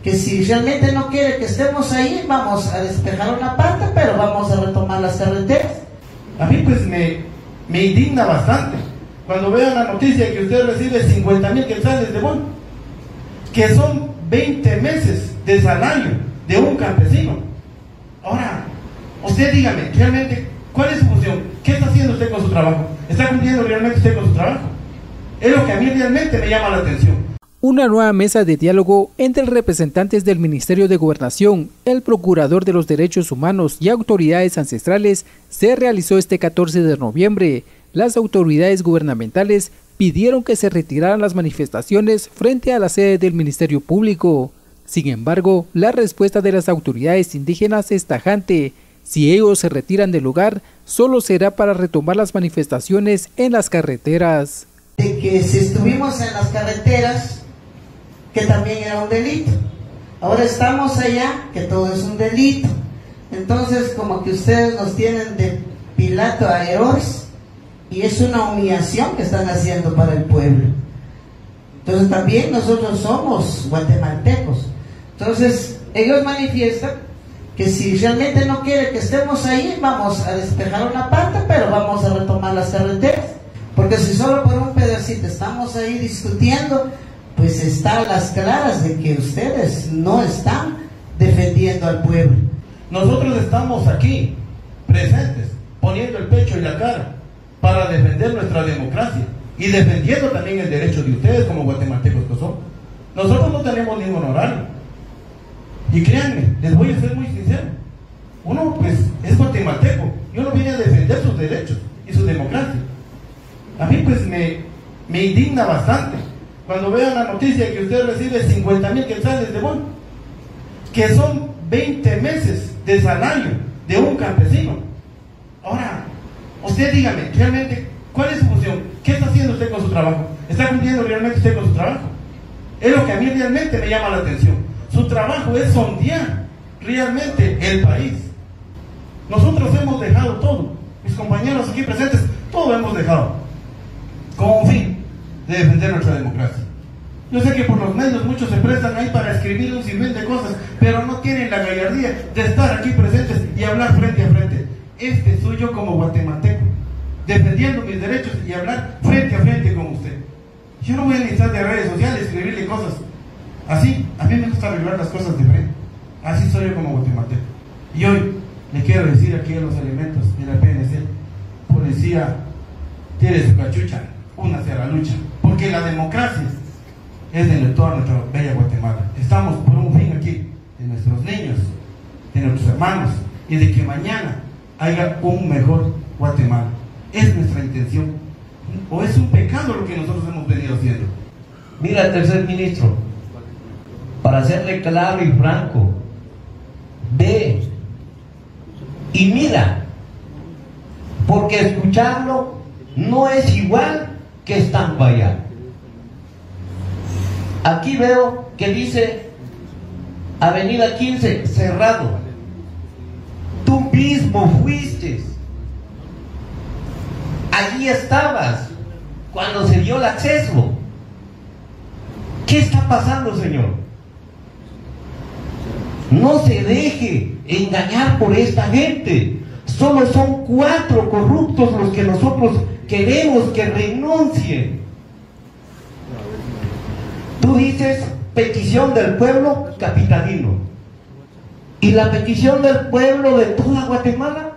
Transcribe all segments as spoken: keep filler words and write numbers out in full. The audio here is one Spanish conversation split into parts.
que si realmente no quiere que estemos ahí, vamos a despejar una parte, pero vamos a retomar las carreteras. A mí pues me, me indigna bastante cuando veo la noticia que usted recibe cincuenta mil quetzales de bono, que son veinte meses de salario de un campesino. Ahora, usted dígame, realmente, ¿cuál es su función? ¿Qué está haciendo usted con su trabajo? ¿Está cumpliendo realmente usted con su trabajo? Es lo que a mí realmente me llama la atención. Una nueva mesa de diálogo entre representantes del Ministerio de Gobernación, el Procurador de los Derechos Humanos y autoridades ancestrales se realizó este catorce de noviembre. Las autoridades gubernamentales pidieron que se retiraran las manifestaciones frente a la sede del Ministerio Público. Sin embargo, la respuesta de las autoridades indígenas es tajante. Si ellos se retiran del lugar, solo será para retomar las manifestaciones en las carreteras. De que si estuvimos en las carreteras, que también era un delito. Ahora estamos allá, que todo es un delito. Entonces, como que ustedes nos tienen de Pilato a Herodes, y es una humillación que están haciendo para el pueblo. Entonces, también nosotros somos guatemaltecos. Entonces, ellos manifiestan que si realmente no quiere que estemos ahí, vamos a despejar una parte, pero vamos a retomar las carreteras. Porque si solo por un pedacito estamos ahí discutiendo, pues está a las claras de que ustedes no están defendiendo al pueblo. Nosotros estamos aquí, presentes, poniendo el pecho y la cara para defender nuestra democracia y defendiendo también el derecho de ustedes como guatemaltecos que son. Nosotros no tenemos ningún honorario. Y créanme, les voy a ser muy sincero. Uno pues es guatemalteco y uno viene a defender sus derechos y su democracia. A mí pues me, me indigna bastante cuando veo la noticia que usted recibe cincuenta mil quetzales de bono, que son veinte meses de salario de un campesino. Ahora, usted dígame, realmente, ¿cuál es su función? ¿Qué está haciendo usted con su trabajo? ¿Está cumpliendo realmente usted con su trabajo? Es lo que a mí realmente me llama la atención. Su trabajo es sondear realmente el país. Nosotros hemos dejado todo, mis compañeros aquí presentes, todo hemos dejado, con un fin de defender nuestra democracia. Yo sé que por los medios muchos se prestan ahí para escribir un sinfín de cosas, pero no tienen la gallardía de estar aquí presentes y hablar frente a frente. Este soy yo como guatemalteco, defendiendo mis derechos y hablar frente a frente con usted. Yo no voy a necesitar de redes sociales escribirle cosas así. A mí me gusta arreglar las cosas de frente. Así soy yo como guatemalteco. Y hoy le quiero decir aquí a los elementos de la P N C: policía, tiene su cachucha, únase a la lucha, porque la democracia es de toda nuestra bella Guatemala. Estamos por un fin aquí, de nuestros niños, de nuestros hermanos, y de que mañana haya un mejor Guatemala. Es nuestra intención, o es un pecado lo que nosotros hemos venido haciendo. Mira, tercer ministro, para serle claro y franco, ve y mira, porque escucharlo no es igual que estando allá. Aquí veo que dice Avenida quince cerrado. Tú mismo fuiste, allí estabas cuando se dio el acceso. ¿Qué está pasando, señor? No se deje engañar por esta gente. Solo son cuatro corruptos los que nosotros queremos que renuncien. Tú dices petición del pueblo capitalino. ¿Y la petición del pueblo de toda Guatemala?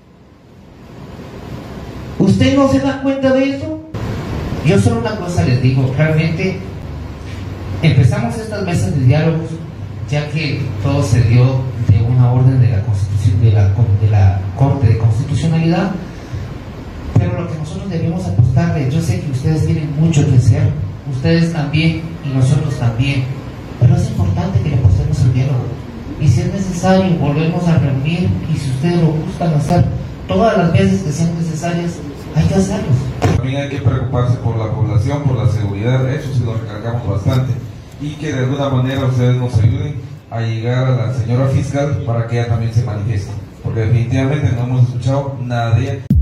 ¿Usted no se da cuenta de eso? Yo solo una cosa les digo, realmente empezamos estas mesas de diálogos ya que todo se dio de una orden de la Constitución, de la, de la Corte de Constitucionalidad, pero lo que nosotros debemos apostarle, yo sé que ustedes tienen mucho que hacer, ustedes también y nosotros también, pero es importante que le apostemos el diálogo, y si es necesario volvemos a reunir, y si ustedes lo gustan hacer todas las veces que sean necesarias, hay que hacerlos. También hay que preocuparse por la población, por la seguridad, eso sí lo recargamos bastante, y que de alguna manera ustedes nos ayuden a llegar a la señora fiscal para que ella también se manifieste, porque definitivamente no hemos escuchado nada de ella.